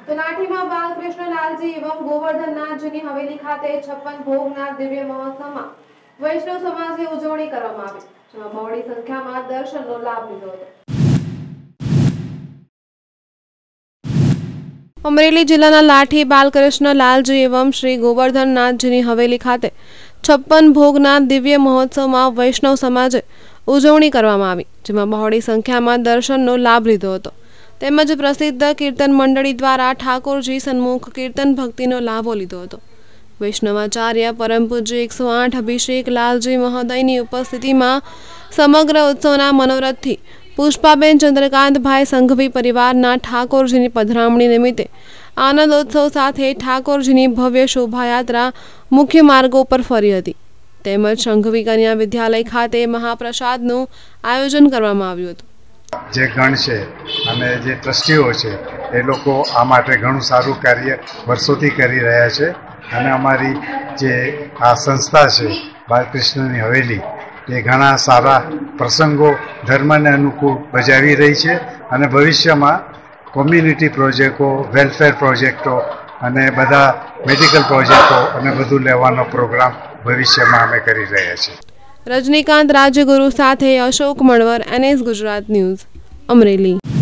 તો લાઠીમાં બાલકૃષ્ણ લાલજી એવં ગોવર્ધનનાથજીની હવેલી ખાતે 56 ભોગના દિવ્ય મહોત્સવમાં વૈષ્ણવ સમાજની ઉજવણી કરવામાં આવી, જેમાં બહોળી સંખ્યામાં દર્શનનો લાભ લીધો હતો। અમરેલી જિલ્લાના લાઠી બાલકૃષ્ણ લાલજી એવં શ્રી ગોવર્ધનનાથજીની હવેલી ખાતે 56 ભોગના દિવ્ય મહોત્સવમાં વૈષ્ણવ સમાજે ઉજવણી કરવામાં આવી, જેમાં બહોળી સંખ્યામાં દર્શનનો લાભ લીધો હતો। તેમજ પ્રસિદ્ધ કીર્તન મંડળી દ્વારા ઠાકોરજી સન્મુખ કીર્તન ભક્તિનો લાભો લીધો હતો। વૈષ્ણવાચાર્ય પરમ પૂજ્ય 108 અભિષેક લાલજી મહોદયની ઉપસ્થિતિમાં સમગ્ર ઉત્સવના મનોરથથી પુષ્પાબેન ચંદ્રકાંતભાઈ સંઘવી પરિવારના ઠાકોરજીની પધરામણી નિમિત્તે આનંદોત્સવ સાથે ઠાકોરજીની ભવ્ય શોભાયાત્રા મુખ્ય માર્ગો પર ફરી હતી। તેમજ સંઘવી કન્યા વિદ્યાલય ખાતે મહાપ્રસાદનું આયોજન કરવામાં આવ્યું હતું। જે ગણ છે અને જે ટ્રસ્ટીઓ છે એ લોકો આ માટે ઘણું સારું કાર્ય વર્ષોથી કરી રહ્યા છે અને અમારી જે આ સંસ્થા છે બાલકૃષ્ણની હવેલી એ ઘણા સારા પ્રસંગો ધર્મને અનુકૂળ બજાવી રહી છે અને ભવિષ્યમાં કોમ્યુનિટી પ્રોજેક્ટો, વેલફેર પ્રોજેક્ટો અને બધા મેડિકલ પ્રોજેક્ટો અને બધું લેવાનો પ્રોગ્રામ ભવિષ્યમાં અમે કરી રહ્યા છીએ। રજનીકાંત રાજ્યગુરુ સાથે અશોક મણવર, NS ગુજરાત ન્યૂઝ, અમરેલી।